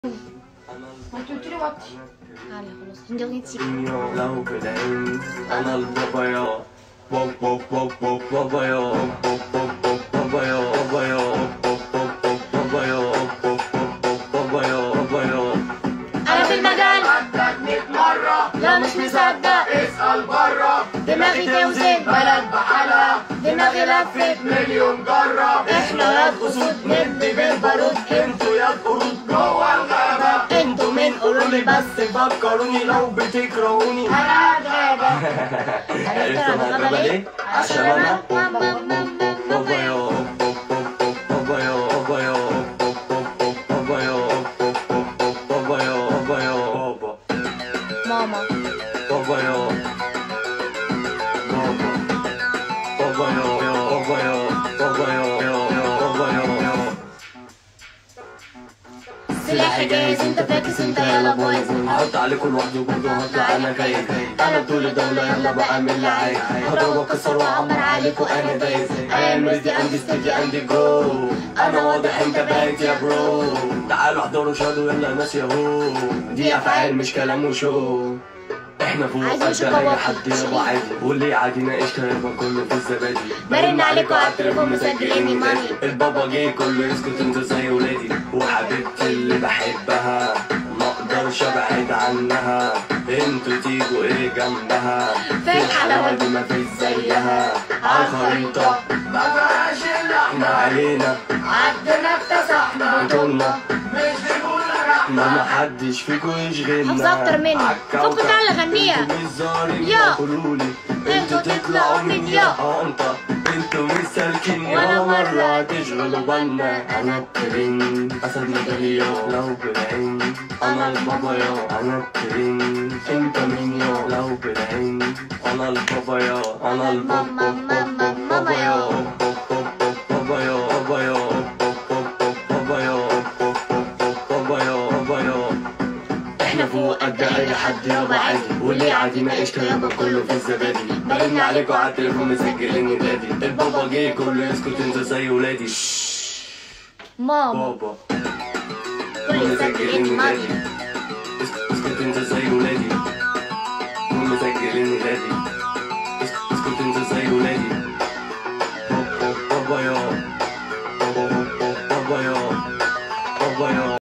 ما انت قلت لي وطي. تعالى خلاص عندي اغنية سيكا. لو بالعين انا البابايا بابايا بابايا بابايا انا في المجال عدك 100 مرة لا مش مصدق، اسأل برا. دماغي توزن بلد بحالها دماغي لفت مليون جرة. احنا يا اسود ندي بالبارود، انتوا يا قرود جوه الغابة. انتوا من قولولي بس فكروني لو بتكرهوني. انا غابة. عرفت انا غابة ليه؟ عشان انا بابايا بابايا بابايا بابايا بابايا بابا ماما بابايا بابايا بابايا سلاحي جاهز، انت فاكس انت يلا بايظ. هحط عليكم لوحدي وبرضه هطلع انا جاي. انا بطول الدولة يلا بقى اعمل اللي عايز. هضرب واكسر واعمر عليكم انا دايس. ايام ريزدي عندي ستيدي عندي جو. انا واضح انت بايت يا برو. تعالوا احضروا شادوا يلا ناس ياهو. دي افعال مش كلام وشو. احنا فوق قد اي حد يابا عادي. واللي عادينا قشطة يابا كله في الزبادي. برن عليكم على التليفون مسجليني ماني. البابا جه كله يسكت انتوا زي ولادي. وحبيبتي اللي بحبها ما اقدرش ابعد عنها. انتوا تيجوا ايه جنبها. في الحلاوة دي مفيش زيها. عالخريطة ما بقاش الا احنا علينا عدنا اكتسحنا. بطولنا مش بنقول ما رحنا. محدش فيكو يشغلنا. حافظة أكتر مني. فكوا تعالى غنيها. انتوا مش ظالم يا. قولولي. انتوا تطلعوا من يا. انت انتوا مش سالكين ولا ولا مرة مرة تشغلوا بالنا. انا الترين اسد مدرية لو بالعين. انا البابايا انا الترين. انت مين يا لو بالعين. انا البابايا انا البابايا بابايا بابايا بابايا. احنا فوق قد اي حد يابا عادي. واللي عادينا قشطة يابا كله في الزبادي. برن عليكم على التليفون مسجلين ولادي. البابا جه كله يسكت انتوا زي ولادي. ماما بابا كل مسجليني ماني. اسكت انت زي ولادي.